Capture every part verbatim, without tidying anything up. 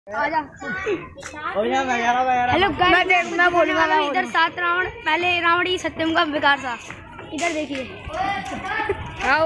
Hello guys, मैं बोलने वाला हूँ इधर सात रावण। पहले रावण ही सत्यम का विकार था। इधर देखिए, आओ।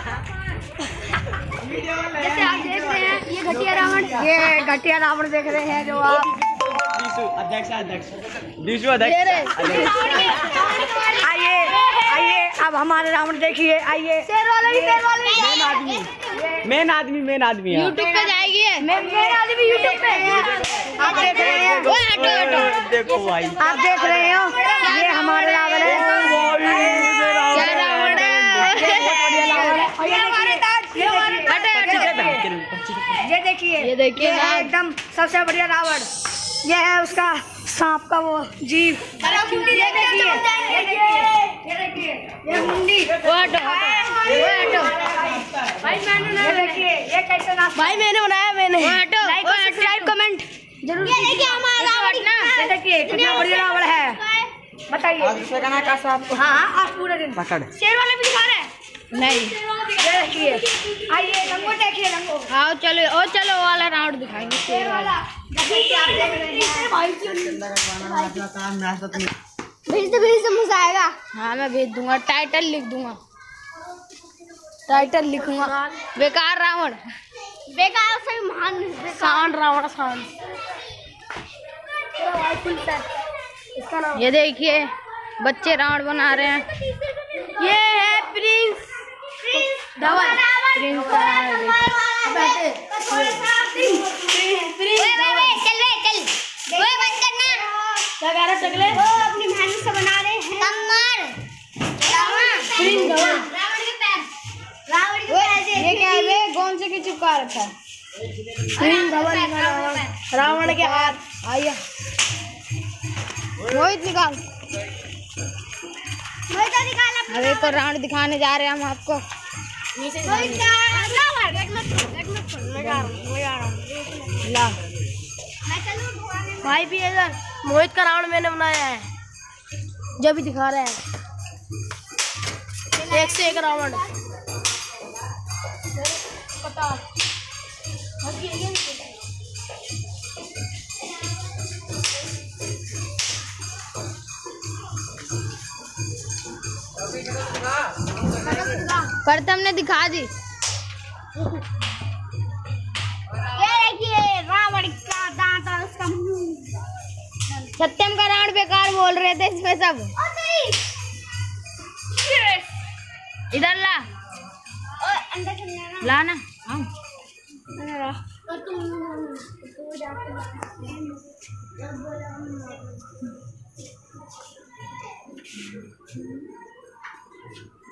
जैसे आप देख रहे हैं, ये घटिया रावण, ये घटिया रावण देख रहे हैं जो आप। अध्यक्ष अध्यक्ष अध्यक्ष आइए आइए, अब हमारे रावण देखिए। आइए, शेर वाले भी, शेर वाले मेन आदमी मेन आदमी मेन आदमी यूट्यूब पे जाएगी। मेन आदमी यूट्यूब पे आप देख रहे हैं। देखो भाई, आप देख रहे हो, ये हमारे रावण है। क्या रावण है? ये देखिए, ये देखिए एकदम सबसे बढ़िया रावण। ये है उसका सांप का वो जीव। ये देखिए, ये देखिए, ये मुंडी। भाई मैंने ये देखिए, ये कैसे ना भाई मैंने बनाया। मैंने लाइक और सब्सक्राइब कमेंट जरूर। ये देखिए हमारा रावण, ये देखिए कितना बढ़िया रावण है। बताइए दूसरे का ना कैसा आपको? हाँ हाँ, आज पूरे दिन पकड़ शेर वाले भी दिखा रहे हैं। नहीं, ये देखिए। आइए रंगो देखिए, रंगो। हाँ चलो, और चलो वाला राउंड दिखाएंगे शेर वाला। देखिए आप देख रहे हैं भाई, भेज दे, भेज दे, मजा आएगा। हाँ मैं भेज दूंगा, टाइटल लिख दूंगा, टाइटल लिखूंगा, बेकार रावण। बेकार से महान सांड रावण, सांड। इसका नाम ये देखिए, बच्चे रावण बना रहे हैं। ये है प्रिंस धवल, प्रिंस का नाम है। चल चल, वो बंद करना। क्या कह रहा टकले? वो अपनी मेहनत से बना रहे हैं। कमर प्रिंस धवल, रावण के पैर, रावण के पैर। ये क्या है? कौन से की चिपका रखा है? प्रिंस धवल, रावण के हाथ। आइए मोहित निकाल, अब एक और राउंड दिखाने जा रहे हैं हम आपको। ला भाई भी इधर, मोहित का राउंड मैंने बनाया है, जो भी दिखा रहे हैं। एक से एक राउंड पता। प्रथम ने दिखा दी। ये देखिए रावण का दांत और उसका मुंह। सत्यम का रावण बेकार बोल रहे थे इसमें सब। इधर ला, ला ना। हाँ